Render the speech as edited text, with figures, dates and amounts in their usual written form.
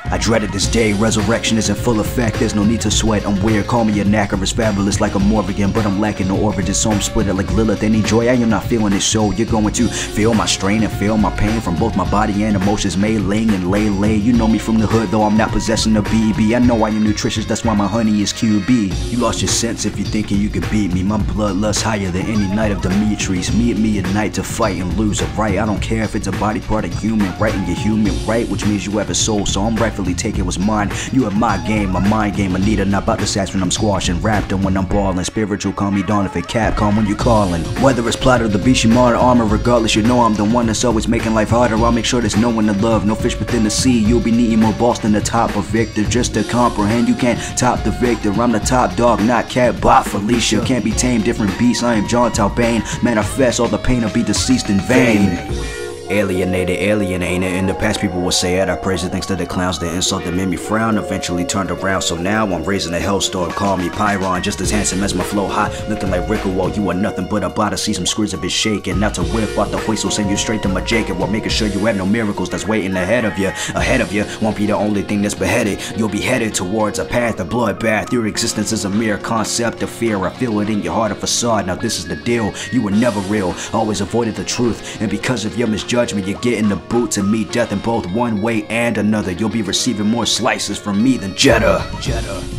I dreaded this day, resurrection is in full effect, there's no need to sweat, I'm weird, call me Anakaris, fabulous like I'm Morrigan, but I'm lacking no origin, so I'm split it like Lilith. Any joy, I am not feeling it, so you're going to feel my strain and feel my pain from both my body and emotions. Mei-Ling and Lei-Lei, you know me from the hood, though I'm not possessing a BB. I know I am nutritious, that's why my honey is QB. You lost your sense if you're thinking you could beat me, my bloodlust higher than any night of Demitri's. Meet me at night to fight and lose a right, I don't care if it's a body part of human right, and you're human right, which means you have a soul, so I'm rightfully taking what's mine. You have my game, my mind game. Anita, not about the Sass when I'm squashing, Raptor when I'm balling, spiritual call me Dawn if it Capcom when you calling. Whether it's plot or the beast, you martyr armor, regardless you know I'm the one that's always making life harder. I'll make sure there's no one to love, no fish within the sea. You'll be needing more boss than the top of Victor, just to comprehend you can't top the victor. I'm the top dog, not cat bot Felicia, can't be tamed, different beast. I am John Talbane, manifest all the pain or be deceased in vain. Alienated, alienated. In the past people would say it, I praise it thanks to the clowns. The insult that made me frown eventually turned around, so now I'm raising a hellstorm. Call me Pyron, just as handsome as my flow hot, looking like Rico. While you are nothing but a bot to see some screws of it shaking. Not to whip out the whistle, send you straight to my Jacob, while making sure you have no miracles that's waiting ahead of you. Ahead of you won't be the only thing that's beheaded. You'll be headed towards a path of bloodbath. Your existence is a mere concept of fear. I feel it in your heart, a facade. Now this is the deal, you were never real, always avoided the truth, and because of your misjudgment you're getting the boots and meet death in both one way and another. You'll be receiving more slices from me than Jetta.